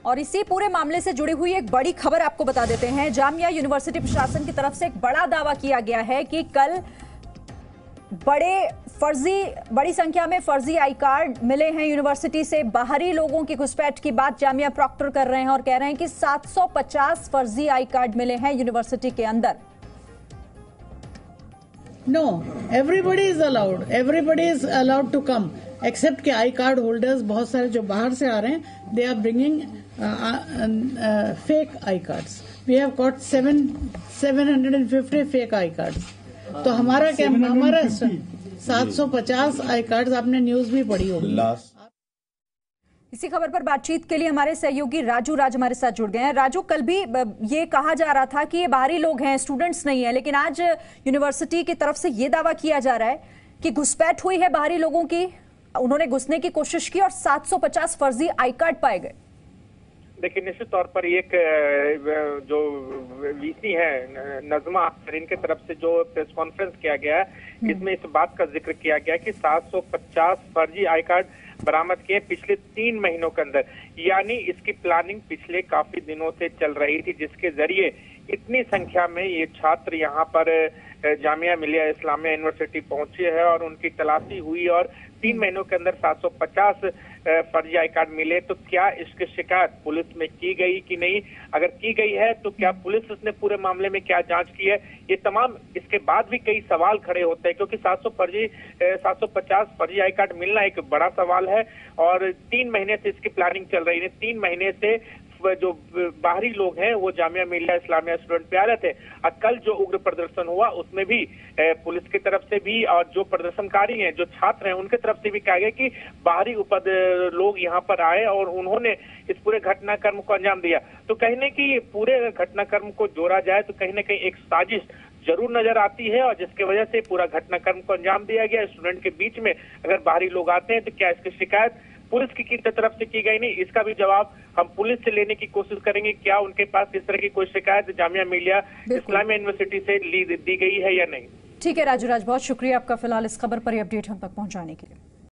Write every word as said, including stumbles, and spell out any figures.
और इसी पूरे मामले से जुड़ी हुई एक बड़ी खबर आपको बता देते हैं। जामिया यूनिवर्सिटी प्रशासन की तरफ से एक बड़ा दावा किया गया है कि कल बड़े फर्जी बड़ी संख्या में फर्जी आई कार्ड मिले हैं यूनिवर्सिटी से। बाहरी लोगों की घुसपैठ की बात जामिया प्रॉक्टर कर रहे हैं और कह रहे हैं कि सात सौ पचास फर्जी आई कार्ड मिले हैं यूनिवर्सिटी के अंदर। No, everybody is allowed. Everybody is allowed to come, except कि आई कार्ड होल्डर्स बहुत सारे जो बाहर से आ रहे हैं, they are bringing uh, uh, uh, fake I cards. We have got seven seven hundred and fifty fake I cards. तो हमारा क्या हमारा सात सौ पचास आई कार्ड्स आपने न्यूज भी पढ़ी होगी। इसी खबर पर बातचीत के लिए हमारे सहयोगी राजू राज हमारे साथ जुड़ गए हैं। राजू, कल भी ये कहा जा रहा था कि ये बाहरी लोग हैं, स्टूडेंट्स नहीं है, लेकिन आज यूनिवर्सिटी की तरफ से ये दावा किया जा रहा है कि घुसपैठ हुई है बाहरी लोगों की, उन्होंने घुसने की कोशिश की और सात सौ पचास फर्जी आई कार्ड पाए गए। देखिए, निश्चित तौर पर एक जो वीसी है नजमा अख्तर, इनके तरफ से जो प्रेस कॉन्फ्रेंस किया गया है, इसमें इस बात का जिक्र किया गया कि सात सौ पचास फर्जी आई कार्ड बरामद किए पिछले तीन महीनों के अंदर। यानी इसकी प्लानिंग पिछले काफी दिनों से चल रही थी, जिसके जरिए इतनी संख्या में ये छात्र यहाँ पर जामिया मिलिया इस्लामिया यूनिवर्सिटी पहुंचे हैं और उनकी तलाशी हुई और तीन महीनों के अंदर सात सौ पचास फर्जी आई कार्ड मिले। तो क्या इसकी शिकायत पुलिस में की गई कि नहीं? अगर की गई है तो क्या पुलिस ने पूरे मामले में क्या जांच की है? ये तमाम इसके बाद भी कई सवाल खड़े होते हैं, क्योंकि सात सौ फर्जी सात सौ पचास फर्जी आई कार्ड मिलना एक बड़ा सवाल है और तीन महीने से इसकी प्लानिंग चल रही है। तीन महीने से जो बाहरी लोग हैं वो जामिया मिलिया इस्लामिया स्टूडेंट पे आ रहे थे। और कल जो उग्र प्रदर्शन हुआ उसमें भी पुलिस की तरफ से भी और जो प्रदर्शनकारी हैं, जो छात्र हैं, उनके तरफ से भी कहा गया कि बाहरी उपद लोग यहाँ पर आए और उन्होंने इस पूरे घटनाक्रम को अंजाम दिया। तो कहीं न कहीं पूरे घटनाक्रम को जोड़ा जाए तो कहीं न कहीं एक साजिश जरूर नजर आती है और जिसकी वजह से पूरा घटनाक्रम को अंजाम दिया गया। स्टूडेंट के बीच में अगर बाहरी लोग आते हैं तो क्या इसकी शिकायत पुलिस की तरफ से की गई? नहीं, इसका भी जवाब हम पुलिस से लेने की कोशिश करेंगे। क्या उनके पास इस तरह की कोई शिकायत जामिया मिलिया इस्लामिया यूनिवर्सिटी से ली दी गई है या नहीं? ठीक है राजू राज, बहुत शुक्रिया आपका फिलहाल इस खबर पर अपडेट हम तक पहुंचाने के लिए।